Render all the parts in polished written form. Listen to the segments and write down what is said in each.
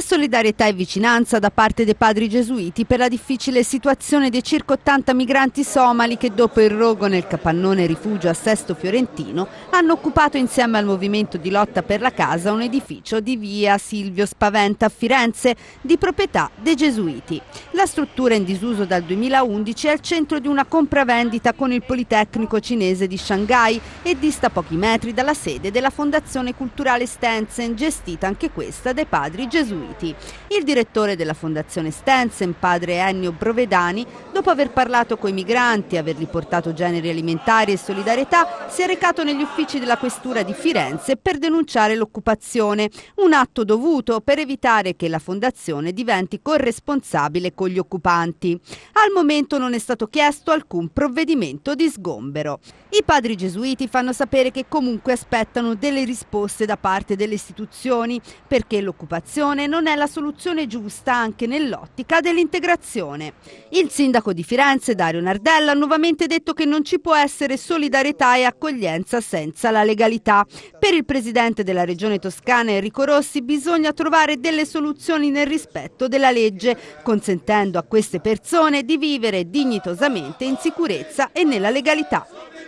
Solidarietà e vicinanza da parte dei padri gesuiti per la difficile situazione dei circa 80 migranti somali che dopo il rogo nel capannone rifugio a Sesto Fiorentino hanno occupato insieme al movimento di lotta per la casa un edificio di via Silvio Spaventa a Firenze di proprietà dei gesuiti. La struttura in disuso dal 2011 è al centro di una compravendita con il Politecnico cinese di Shanghai e dista pochi metri dalla sede della Fondazione Culturale Stensen, gestita anche questa dai padri gesuiti. Il direttore della Fondazione Stensen, padre Ennio Brovedani, dopo aver parlato coi migranti e avergli portato generi alimentari e solidarietà, si è recato negli uffici della Questura di Firenze per denunciare l'occupazione, un atto dovuto per evitare che la Fondazione diventi corresponsabile con gli occupanti. Al momento non è stato chiesto alcun provvedimento di sgombero. I padri gesuiti fanno sapere che comunque aspettano delle risposte da parte delle istituzioni, perché l'occupazione non è la soluzione giusta anche nell'ottica dell'integrazione. Il sindaco di Firenze, Dario Nardella, ha nuovamente detto che non ci può essere solidarietà e accoglienza senza la legalità. Per il presidente della regione toscana, Enrico Rossi, bisogna trovare delle soluzioni nel rispetto della legge, consentendo a queste persone di vivere dignitosamente in sicurezza e nella legalità.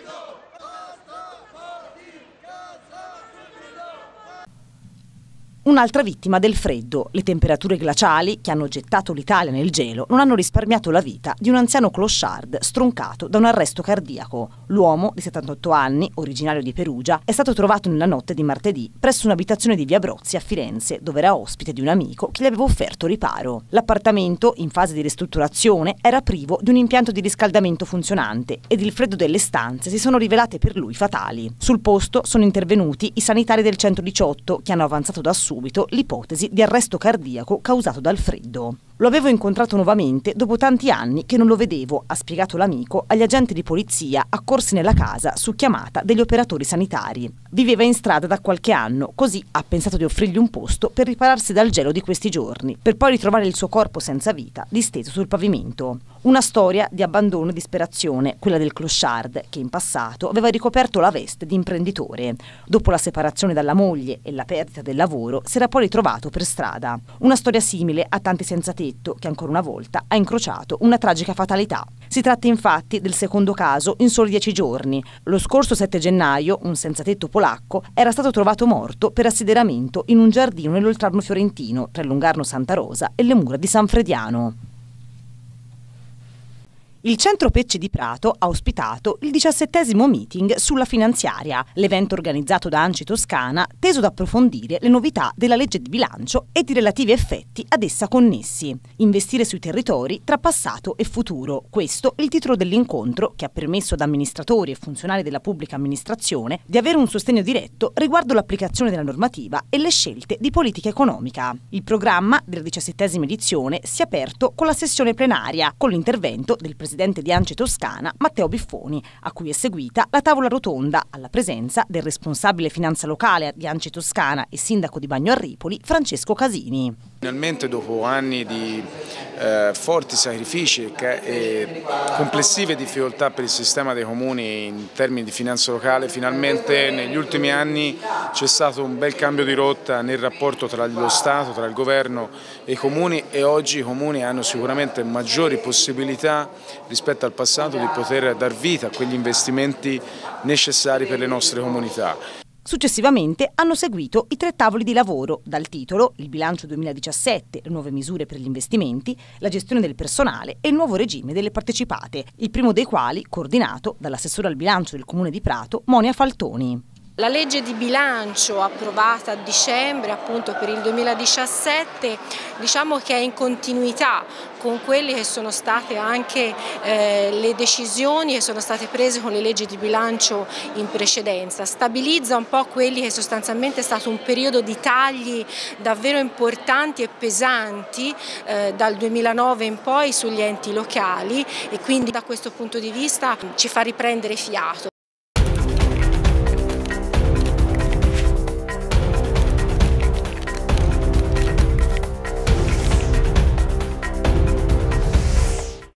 Un'altra vittima del freddo. Le temperature glaciali che hanno gettato l'Italia nel gelo non hanno risparmiato la vita di un anziano clochard stroncato da un arresto cardiaco. L'uomo, di 78 anni, originario di Perugia, è stato trovato nella notte di martedì presso un'abitazione di via Brozzi a Firenze, dove era ospite di un amico che gli aveva offerto riparo. L'appartamento, in fase di ristrutturazione, era privo di un impianto di riscaldamento funzionante ed il freddo delle stanze si sono rivelate per lui fatali. Sul posto sono intervenuti i sanitari del 118 che hanno avanzato da subito l'ipotesi di arresto cardiaco causato dal freddo. Lo avevo incontrato nuovamente dopo tanti anni che non lo vedevo, ha spiegato l'amico agli agenti di polizia accorsi nella casa su chiamata degli operatori sanitari. Viveva in strada da qualche anno, così ha pensato di offrirgli un posto per ripararsi dal gelo di questi giorni, per poi ritrovare il suo corpo senza vita, disteso sul pavimento. Una storia di abbandono e disperazione, quella del clochard, che in passato aveva ricoperto la veste di imprenditore. Dopo la separazione dalla moglie e la perdita del lavoro, si era poi ritrovato per strada. Una storia simile a tanti senza tetto, che ancora una volta ha incrociato una tragica fatalità. Si tratta infatti del secondo caso in soli 10 giorni. Lo scorso 7 gennaio, un senza tetto polacco era stato trovato morto per assideramento in un giardino nell'Oltrarno fiorentino, tra il Lungarno Santa Rosa e le mura di San Frediano. Il Centro Pecce di Prato ha ospitato il 17° meeting sulla finanziaria, l'evento organizzato da ANCI Toscana teso ad approfondire le novità della legge di bilancio e i relativi effetti ad essa connessi. Investire sui territori tra passato e futuro. Questo è il titolo dell'incontro che ha permesso ad amministratori e funzionari della pubblica amministrazione di avere un sostegno diretto riguardo l'applicazione della normativa e le scelte di politica economica. Il programma della 17ª edizione si è aperto con la sessione plenaria, con l'intervento del presidente di ANCI Toscana, Matteo Biffoni, a cui è seguita la tavola rotonda, alla presenza del responsabile finanza locale di ANCI Toscana e sindaco di Bagno a Ripoli, Francesco Casini. Finalmente, dopo anni di forti sacrifici e complessive difficoltà per il sistema dei comuni in termini di finanza locale, finalmente negli ultimi anni c'è stato un bel cambio di rotta nel rapporto tra lo Stato, tra il governo e i comuni, e oggi i comuni hanno sicuramente maggiori possibilità rispetto al passato di poter dar vita a quegli investimenti necessari per le nostre comunità. Successivamente hanno seguito i 3 tavoli di lavoro dal titolo Il bilancio 2017, le nuove misure per gli investimenti, la gestione del personale e il nuovo regime delle partecipate, il primo dei quali coordinato dall'assessore al bilancio del Comune di Prato, Monia Faltoni. La legge di bilancio approvata a dicembre appunto per il 2017 diciamo che è in continuità con quelle che sono state anche le decisioni che sono state prese con le leggi di bilancio in precedenza, stabilizza un po' quelli che sostanzialmente è stato un periodo di tagli davvero importanti e pesanti dal 2009 in poi sugli enti locali, e quindi da questo punto di vista ci fa riprendere fiato.